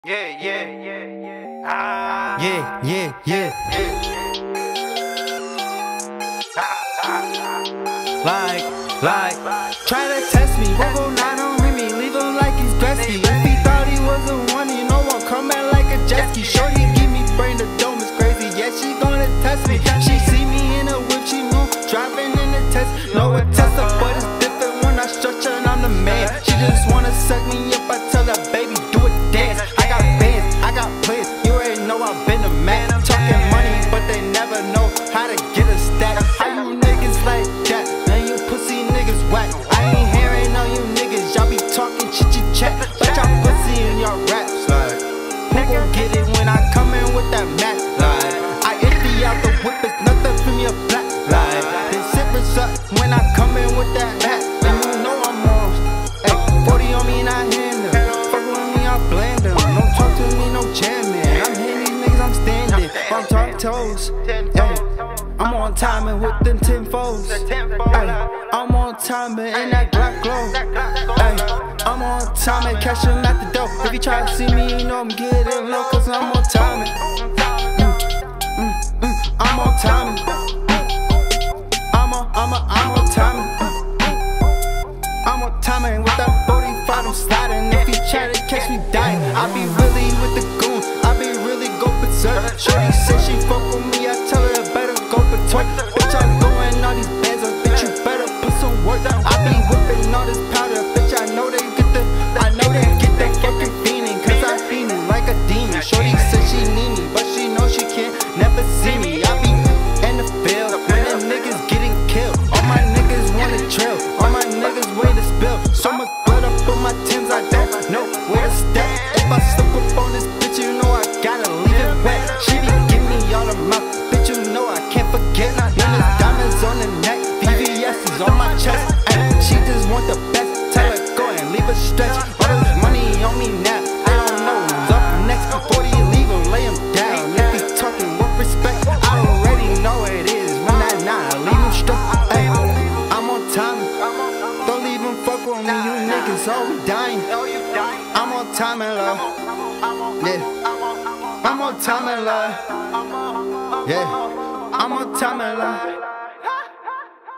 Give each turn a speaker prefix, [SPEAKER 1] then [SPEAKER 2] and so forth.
[SPEAKER 1] Yeah, yeah, yeah, yeah. Ah.
[SPEAKER 2] Yeah, yeah, yeah. Like, try to test me, Robo not on me, leave him like he's Gretzky. If he thought he was the one, you know I'm coming like a jet ski. Shorty give me brain, the dome is crazy, yeah, she gonna test me. She see me in a whip, she know, driving in the test. No, a tester, but it's different when I stretch her and I'm the man. She just wanna suck me up, I tell her, baby, do a dance. I got bands, I got plans, you already know I've been the man. Talking money, but they never know how to get a stack. How you niggas like that? Man, you pussy niggas whack. I ain't hearing on you niggas, y'all be talking chit-chat. But y'all pussy in your raps, like who gon' get it when I come in with that Mac? Like I empty out the whip, it's nothing from your black. Like then zippers up when I come in with that hat. And you know I'm on, ay, 40 on me and I handle. Fuck with me, I blend them. Don't talk to me, no jamming. I'm hitting these niggas, I'm standing on top toes. Ay, I'm on timing with them 10 foes. Ay, I'm on timing in that Glock glow. Ay, I'm on timing, catch him at the door. If you try to see me, you know I'm getting low, cause I'm on timing. I'm on timing. I'm on timing. I'm on timing with that 45, I'm sliding. If you try to catch me dying, I be really with the goon, I be really go berserk. Shorty said she fuck with me, I tell her I better go berserk. Bitch, I'm going all these bands up, bitch, you better put some work. I be whipping all this powder, bitch, I know they get the fucking fiending, cause I fiend like a demon. Shorty said she need me, but she know she can't never see me. I be in the field, when the niggas getting killed. All my niggas wanna trail, all my niggas wait to spill. So much blood up on my Timbs, I don't know where to step. If I slip up on this bitch, you know I gotta leave it wet. She be giving me all the mouth, bitch, you know I can't forget. When there's diamonds on the neck, VVS is on my chest, and she just want the best. Tell her go and leave her stretch. All this money on me now, I don't know who's up next. Before you leave him, lay him down. If he talking with respect, I already know what it is. When that leave him struck. Ay, I'm on time. Don't leave him fuck with me, you niggas all we dying. I'm on time and love. Yeah, I'm on time and love. Yeah, I'm on time and love.